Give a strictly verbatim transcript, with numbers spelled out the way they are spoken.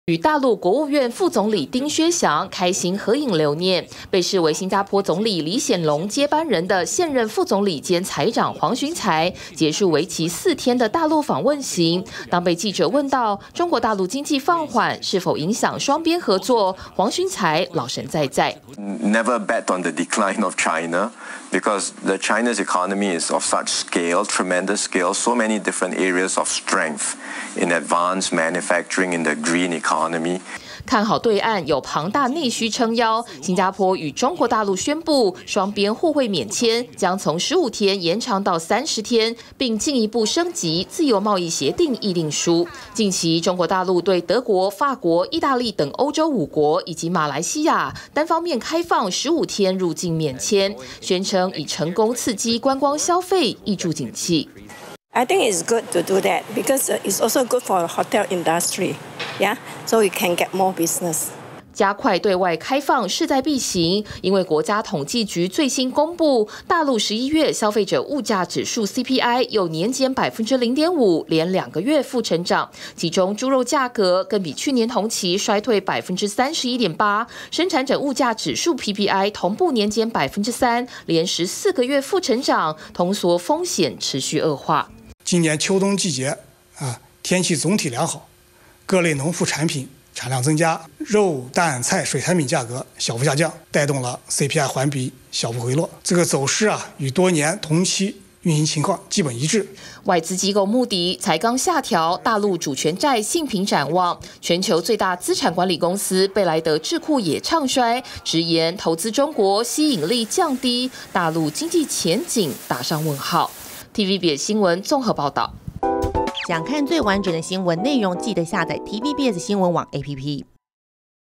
与大陆国务院副总理丁薛祥开心合影留念，被视为新加坡总理李显龙接班人的现任副总理兼财长黄循财结束为期四天的大陆访问行。当被记者问到中国大陆经济放缓是否影响双边合作，黄循财老神在在。 Never bet on the decline of China, because the China's economy is of such scale, tremendous scale, so many different areas of strength in advanced manufacturing, in the green economy. 看好对岸有庞大内需撑腰，新加坡与中国大陆宣布双边互惠免签将从十五天延长到三十天，并进一步升级自由贸易协定议定书。近期，中国大陆对德国、法国、意大利等欧洲五国以及马来西亚单方面开放十五天入境免签，宣称已成功刺激观光消费，挹注景气。 I think it's good to do that because it's also good for the hotel industry, yeah, so we can get more business. 加快对外开放势在必行，因为国家统计局最新公布，大陆十一月消费者物价指数 C P I 又年减百分之零点五，连两个月负成长。其中猪肉价格更比去年同期衰退百分之三十一点八，生产者物价指数 P P I 同步年减百分之三，连十四个月负成长，通缩风险持续恶化。 今年秋冬季节啊，天气总体良好，各类农副产品产量增加，肉、蛋、菜、水产品价格小幅下降，带动了 C P I 环比小幅回落。这个走势啊，与多年同期运行情况基本一致。 外资机构穆迪才刚下调大陆主权债信评展望，全球最大资产管理公司贝莱德智库也唱衰，直言投资中国吸引力降低，大陆经济前景打上问号。T V B S 新闻综合报道。 想看最完整的新闻内容，记得下载 T V B S 新闻网 A P P。